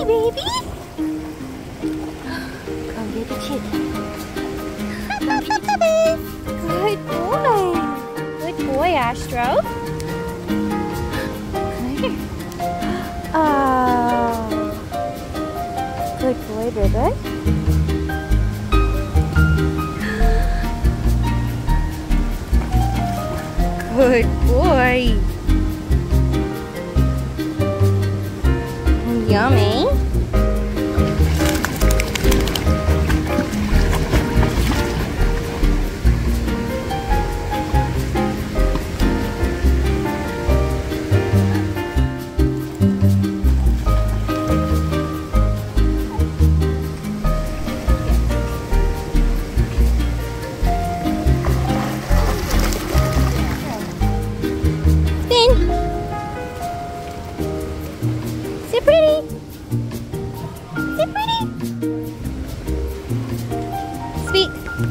baby. Come get the chicken. Good boy. Good boy, Astro. Oh. Good boy, baby. Good boy. Yummy. Sit pretty. Sit pretty. Speak.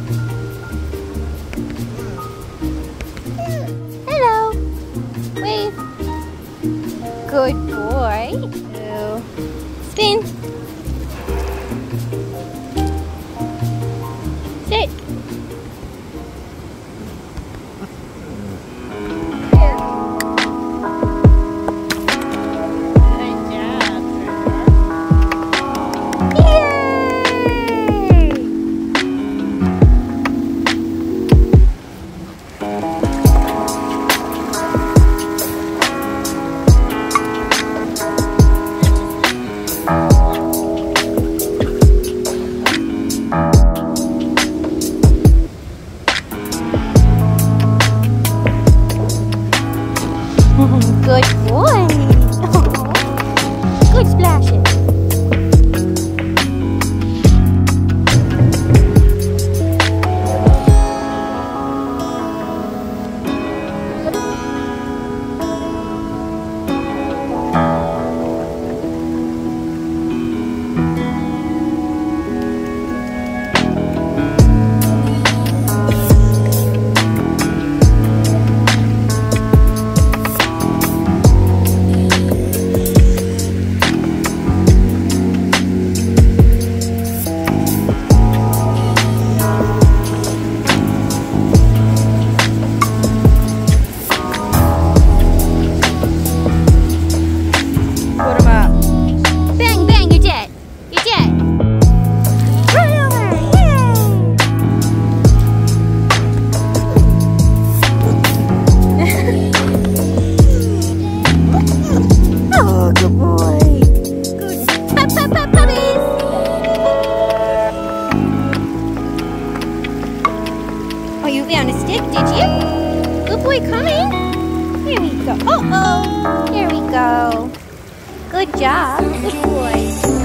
Hello. Wave. Good boy. Spin. Sit. Good boy. Good splashing. Oh, you found a stick, did you? Good boy, coming. Here we go. Oh, here we go. Good job. Good boy.